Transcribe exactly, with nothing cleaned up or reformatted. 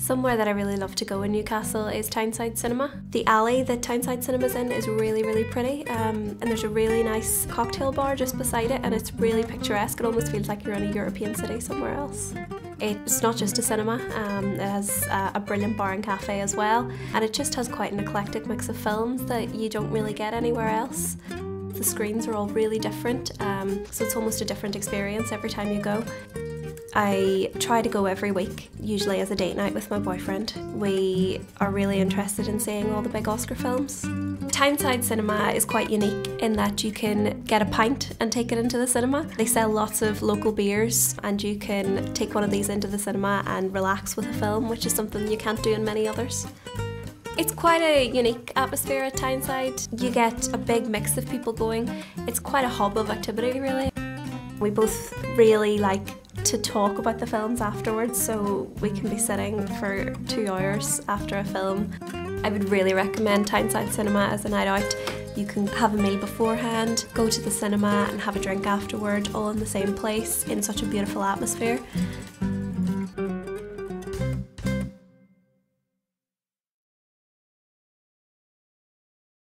Somewhere that I really love to go in Newcastle is Tyneside Cinema. The alley that Tyneside Cinema's in is really, really pretty, um, and there's a really nice cocktail bar just beside it, and it's really picturesque. It almost feels like you're in a European city somewhere else. It's not just a cinema, um, it has uh, a brilliant bar and cafe as well, and it just has quite an eclectic mix of films that you don't really get anywhere else. The screens are all really different, um, so it's almost a different experience every time you go. I try to go every week, usually as a date night with my boyfriend. We are really interested in seeing all the big Oscar films. Tyneside Cinema is quite unique in that you can get a pint and take it into the cinema. They sell lots of local beers and you can take one of these into the cinema and relax with a film, which is something you can't do in many others. It's quite a unique atmosphere at Tyneside. You get a big mix of people going. It's quite a hub of activity, really. We both really like to talk about the films afterwards, so we can be sitting for two hours after a film. I would really recommend Tyneside Cinema as a night out. You can have a meal beforehand, go to the cinema and have a drink afterward, all in the same place in such a beautiful atmosphere.